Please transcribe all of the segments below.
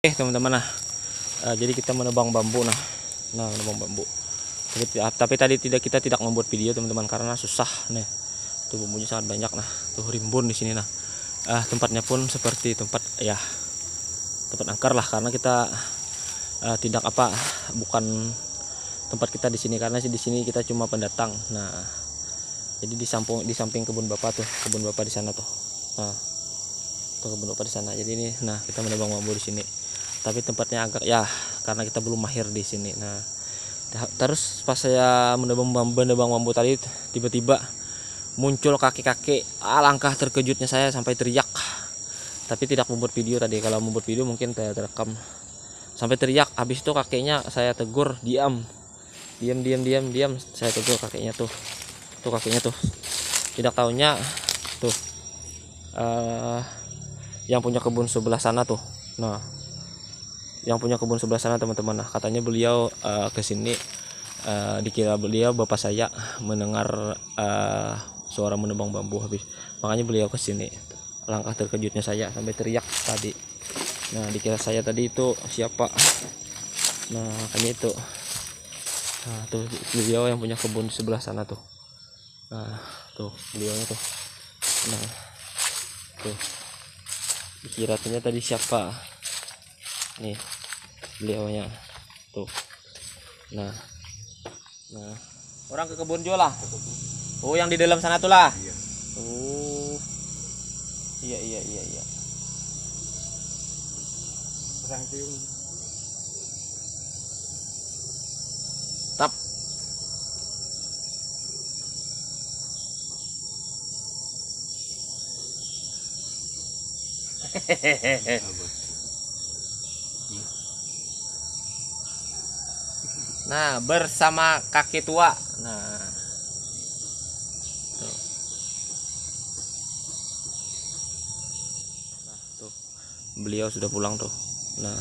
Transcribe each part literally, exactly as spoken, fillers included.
Eh teman-teman, nah uh, jadi kita menebang bambu. Nah nah menebang bambu, tapi, tapi tadi tidak kita tidak membuat video teman-teman karena susah nih. Tuh bambunya sangat banyak. Nah tuh rimbun di sini. Nah uh, tempatnya pun seperti tempat ya tempat angker lah, karena kita uh, tidak apa bukan tempat kita di sini, karena di sini kita cuma pendatang. Nah jadi di samping di samping kebun bapak tuh, kebun bapak di sana tuh. Nah tuh kebun bapak di sana. Jadi ini, nah kita menebang bambu di sini. Tapi tempatnya agak ya karena kita belum mahir di sini. Nah terus pas saya menebang bambu, menebang bambu tadi tiba-tiba muncul kakek-kakek. Alangkah terkejutnya saya sampai teriak. Tapi tidak membuat video tadi. Kalau membuat video mungkin saya terekam sampai teriak. Habis itu kakeknya saya tegur, diam, diam, diam, diam, diam. Saya tegur kakeknya tuh, tuh kakeknya tuh. Tidak taunya tuh uh, yang punya kebun sebelah sana tuh. Nah yang punya kebun sebelah sana teman-teman. Nah katanya beliau uh, kesini uh, dikira beliau bapak saya mendengar uh, suara menebang bambu habis, makanya beliau kesini. Langkah terkejutnya saya sampai teriak tadi. Nah dikira saya tadi itu siapa. Nah makanya itu. Nah tuh beliau yang punya kebun di sebelah sana tuh. Nah tuh beliaunya tuh. Nah tuh dikira tadi siapa nih beliaunya tuh. Nah nah orang ke kebun juga lah. Oh yang di dalam sana tuh lah. Oh iya iya iya iya. Tap. Hehehe. Nah bersama kakek tua. Nah tuh. Nah tuh beliau sudah pulang tuh. Nah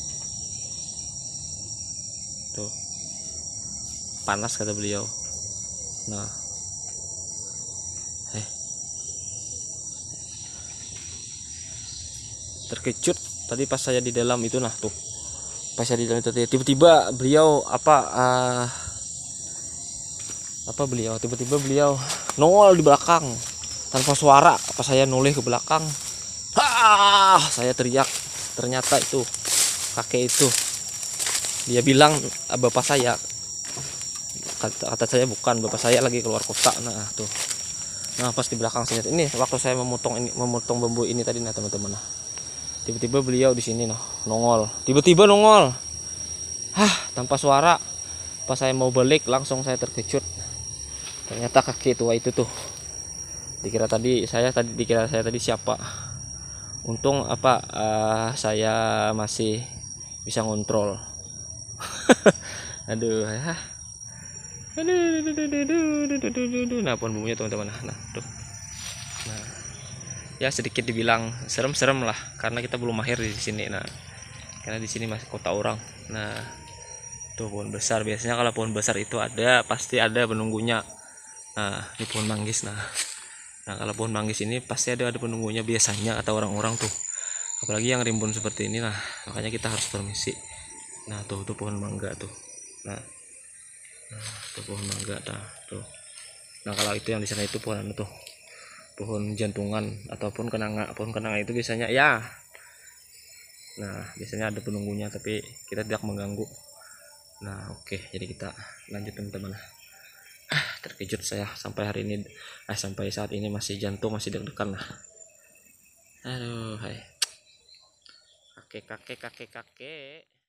tuh panas kata beliau. Nah eh terkejut tadi pas saya di dalam itu. Nah tuh pas saya di dalam itu tiba-tiba beliau apa uh, apa beliau tiba-tiba beliau nongol di belakang tanpa suara. Pas saya noleh ke belakang, ah saya teriak. Ternyata itu kakek itu. Dia bilang bapak saya. Kata, kata saya bukan, bapak saya lagi keluar kota. Nah tuh, nah pas di belakang saya ini waktu saya memotong ini memotong bambu ini tadi. Nah teman-teman, nah tiba-tiba beliau di sini, nah nongol, tiba-tiba nongol, hah tanpa suara. Pas saya mau balik langsung saya terkejut. Ternyata kakek tua itu tuh. Dikira tadi saya tadi dikira saya tadi siapa. Untung apa uh, saya masih bisa ngontrol. Aduh ya. Aduh, aduh, aduh, aduh, aduh, aduh, aduh. Nah pohon bumbunya teman-teman. Nah tuh. Nah ya sedikit dibilang serem-serem lah karena kita belum mahir di sini. Nah karena di sini masih kota orang. Nah tuh pohon besar. Biasanya kalau pohon besar itu ada pasti ada penunggunya. Nah ini pohon manggis. Nah nah kalau pohon manggis ini pasti ada ada penunggunya biasanya atau orang-orang tuh. Apalagi yang rimbun seperti ini. Nah makanya kita harus permisi. Nah tuh tuh pohon mangga tuh. Nah, nah tuh pohon mangga. Nah tuh. Nah kalau itu yang di sana itu pohon tuh pohon jantungan ataupun kenanga. Pohon kenanga itu biasanya ya. Nah biasanya ada penunggunya tapi kita tidak mengganggu. Nah oke, jadi kita lanjut teman-teman. Ah, terkejut saya sampai hari ini, eh sampai saat ini masih jantung masih deg-degan lah. Aduh, hai. Kakek kakek kakek kakek.